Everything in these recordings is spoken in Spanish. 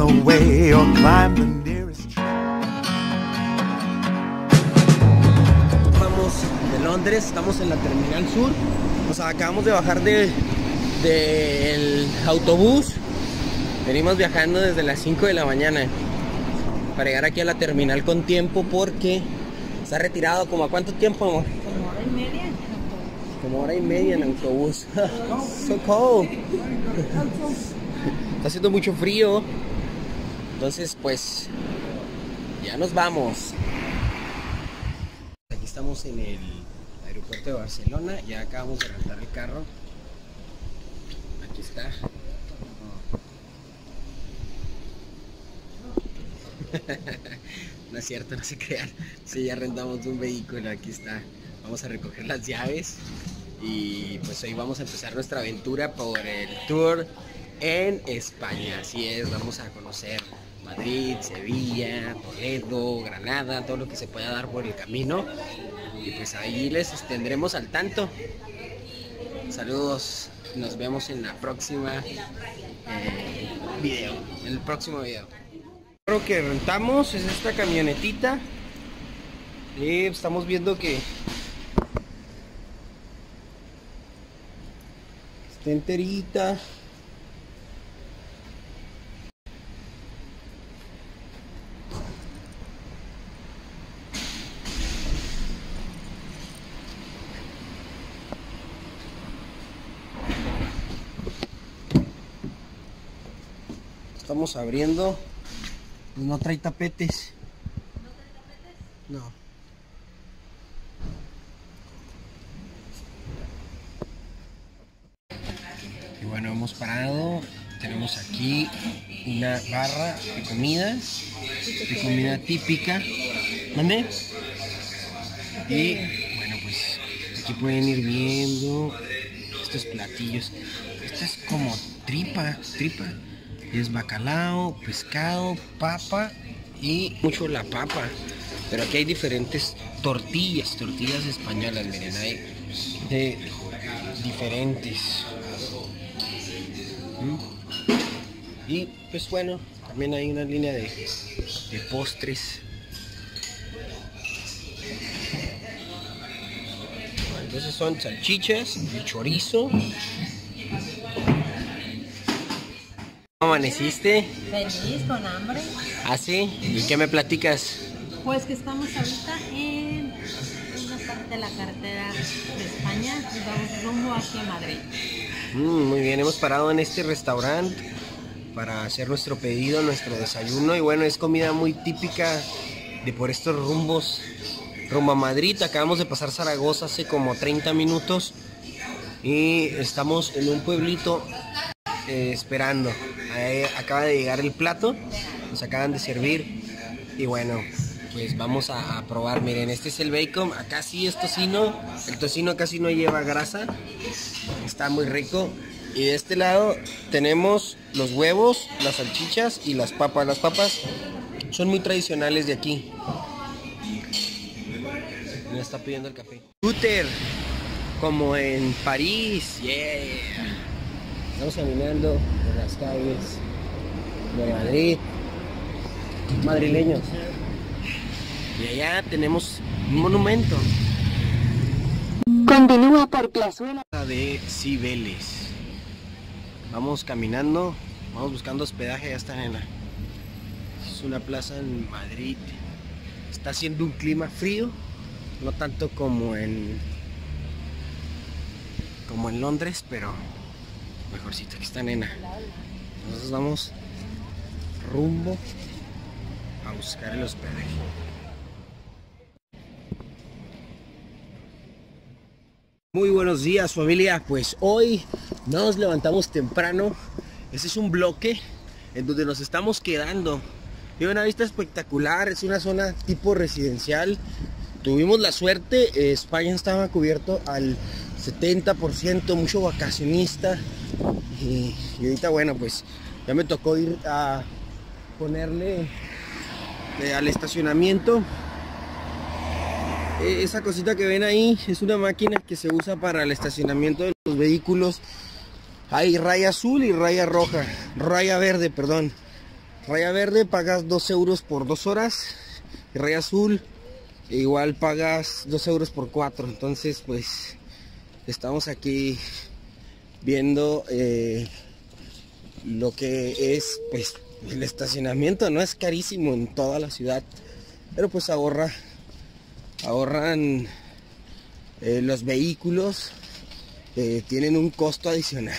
away or climb the nearest tree. Vamos de Londres, estamos en la Terminal Sur. O sea, acabamos de bajar del autobús. Venimos viajando desde las 5 de la mañana para llegar aquí a la terminal con tiempo porque se ha retirado. ¿Como a cuánto tiempo, amor? Como hora y media. Como hora y media en autobús. So cold. Está haciendo mucho frío. Entonces pues ya nos vamos. Aquí estamos en el aeropuerto de Barcelona. Ya acabamos de rentar el carro. Aquí está. No es cierto, no se crean. Sí, ya rentamos un vehículo, aquí está. Vamos a recoger las llaves y pues hoy vamos a empezar nuestra aventura por el tour en España. Así es, vamos a conocer Madrid, Sevilla, Toledo, Granada, todo lo que se pueda dar por el camino. Y pues ahí les tendremos al tanto. Saludos, nos vemos en la próxima video, en el próximo video. Lo que rentamos es esta camionetita y estamos viendo que está enterita. Estamos abriendo. No trae tapetes. ¿No trae tapetes? No. Y bueno, hemos parado. Tenemos aquí una barra de comida típica. ¿Dónde? Y bueno, pues aquí pueden ir viendo estos platillos. Esto es como tripa. Es bacalao, pescado, papa y mucho la papa. Pero aquí hay diferentes tortillas españolas, miren, hay de diferentes. Y pues bueno, también hay una línea de postres. Entonces son salchichas y chorizo. ¿Cómo amaneciste? Feliz, con hambre. ¿Ah, sí? ¿Y qué me platicas? Pues que estamos ahorita en una parte de la carretera de España y vamos rumbo hacia Madrid. Muy bien, hemos parado en este restaurante para hacer nuestro pedido, nuestro desayuno. Y bueno, es comida muy típica de por estos rumbos rumbo a Madrid. Acabamos de pasar Zaragoza hace como 30 minutos y estamos en un pueblito esperando. Acaba de llegar el plato, nos acaban de servir y bueno, pues vamos a probar. Miren, este es el bacon, acá sí es tocino, el tocino casi no lleva grasa, está muy rico. Y de este lado tenemos los huevos, las salchichas y las papas. Las papas son muy tradicionales de aquí. Me está pidiendo el café. Scooter, como en París, yeah. Estamos caminando por las calles de Madrid, madrileños. Y allá tenemos un monumento. Continúa por Plazuela De Cibeles. Vamos caminando, vamos buscando hospedaje. Ya está, nena. Es una plaza en Madrid. Está haciendo un clima frío, no tanto como en Londres, pero mejorcito. Aquí está, nena. Entonces vamos rumbo a buscar el hospedaje. Muy buenos días, familia. Pues hoy nos levantamos temprano. Este es un bloque en donde nos estamos quedando. Tiene una vista espectacular, es una zona tipo residencial. Tuvimos la suerte, España estaba cubierto al 70%, mucho vacacionista. Y ahorita, bueno, pues ya me tocó ir a ponerle al estacionamiento. Esa cosita que ven ahí es una máquina que se usa para el estacionamiento de los vehículos. Hay raya azul y raya roja, raya verde, perdón. Raya verde pagas 2 euros por 2 horas. Y raya azul igual pagas 2 euros por 4. Entonces pues estamos aquí viendo lo que es pues el estacionamiento. No es carísimo en toda la ciudad, pero pues ahorran los vehículos, tienen un costo adicional.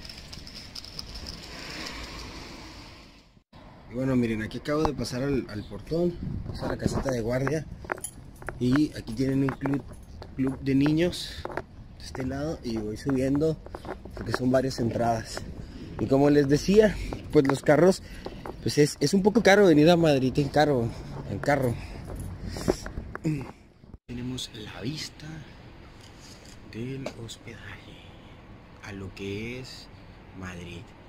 Y bueno, miren, aquí acabo de pasar al portón, a la caseta de guardia, y aquí tienen un club de niños de este lado, y voy subiendo porque son varias entradas. Y como les decía, pues los carros, pues es un poco caro venir a Madrid en carro. Tenemos la vista del hospedaje a lo que es Madrid.